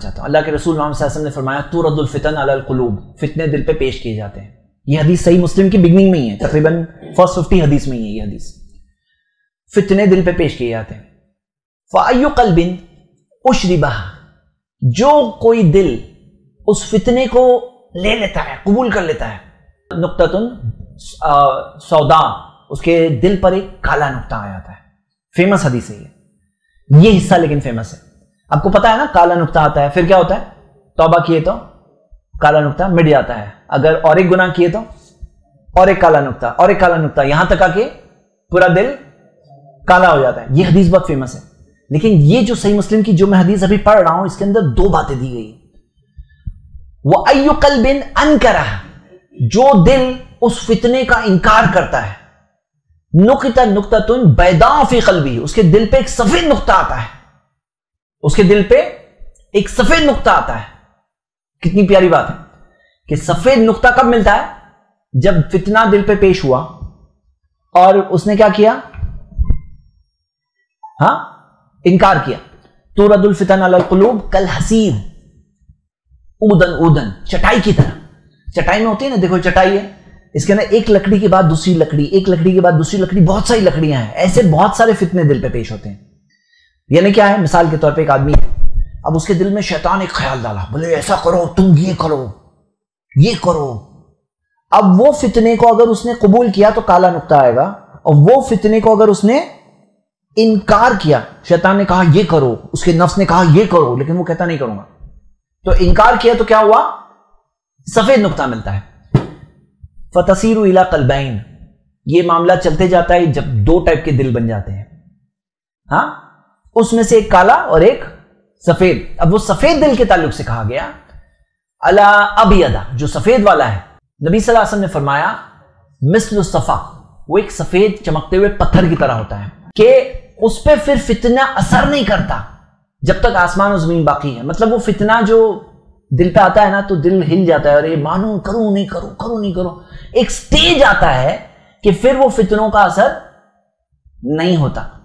چاہتا ہوں. اللہ کے رسول محمد صلی اللہ علیہ وسلم نے فرمایا تورد الفتن علی القلوب، فتنے دل پہ پیش کیے جاتے ہیں. یہ حدیث صحیح مسلم کی بگننگ میں ہی ہے، تقریباً فرسٹ 50 حدیث میں ہی ہے یہ حدیث. فتنے دل پہ پیش کیے جاتے ہیں. فَأَيُّ قَلْبٍ أُشْرِبَهَا، جو کوئی دل اس فتنے کو لے لیتا ہے، قبول کر لیتا ہے. نقطۃ سودا، اس کے دل پر ایک کالا نقطہ آ جاتا ہے. فیمس حدیث ہے یہ حصہ لیکن فیمس ہے. آپ کو پتا ہے نا کالا نقطہ آتا ہے پھر کیا ہوتا ہے؟ توبہ کیے تو کالا نقطہ مٹ جاتا ہے، اگر اور ایک گناہ کیے تو اور ایک کالا نقطہ اور ایک کالا نقطہ، یہاں تک آ کے پورا دل کالا ہو جاتا ہے. یہ حدیث بہت فیمس ہے. لیکن یہ جو صحیح مسلم کی جو میں حدیث ابھی پڑھ رہا ہوں اس کے اندر دو باتیں دی گئی. وَأَيُّ قَلْبٍ أَنْكَرَهَا، جو دل اس فتنے کا انکار کرتا ہے. نُقِطَ نُقْطَةٌ بَيْضَاءَ فِي قَلْبِهِ، اس کے دل پہ ایک سفید نقطہ آتا ہے. اس کے دل پہ ایک سفید نقطہ آتا ہے. کتنی پیاری بات ہے کہ سفید نقطہ کب ملتا ہے؟ جب فتنہ دل پہ پیش ہوا اور اس نے کیا کیا؟ ہاں، انکار کیا. تورد الفتن علی القلوب کالحصیر، اودن اودن، چٹائی کی طرح. چٹائی میں ہوتی ہے نا، دیکھو چٹائی ہے، اس کے اندر ایک لکڑی کے بعد دوسری لکڑی، ایک لکڑی کے بعد دوسری لکڑی، بہت ساری لکڑیاں ہیں. ایسے بہت سارے فتنے دل پہ پیش ہوتے ہیں. یعنی کیا ہے؟ مثال کے طور پہ ایک آدمی ہے، اب اس کے دل میں شیطان ایک خیال ڈالا، بولے ایسا کرو، تم یہ کرو یہ کرو. اب وہ فتنے کو اگر اس نے قبول کیا تو کالا نقطہ آئے گا، اور وہ فتنے کو اگر اس نے انکار کیا، شیطان نے کہا یہ کرو، اس کے نفس نے کہا یہ کرو، لیکن وہ کہتا نہیں کروں گا، تو انکار کیا تو کیا ہوا؟ سفید نقطہ ملتا ہے. فَتَصِيرُ إِلَىٰ قَلْبَيْنِ، یہ معاملہ چلتے جاتا ہے جب دو ٹائپ کے دل بن جاتے ہیں. ہاں، اس میں سے ایک کالا اور ایک سفید. اب وہ سفید دل کے تعلق سے کہا گیا الا ابیض، جو سفید والا ہے. نبی صلی اللہ علیہ وسلم نے فرمایا مثل الصفا، وہ ایک سفید چمکتے ہوئے پتھر کی طرح ہوتا ہے کہ اس پہ پھر فتنہ اثر نہیں کرتا جب تک آسمان و زمین باقی ہے. مطلب وہ فتنہ جو دل پہ آتا ہے نا تو دل ہل جاتا ہے، اور یہ مانو کروں نہیں کروں، کروں نہیں کروں. ایک سٹیج آتا ہے کہ پھر وہ فتنوں کا اثر نہیں ہوتا.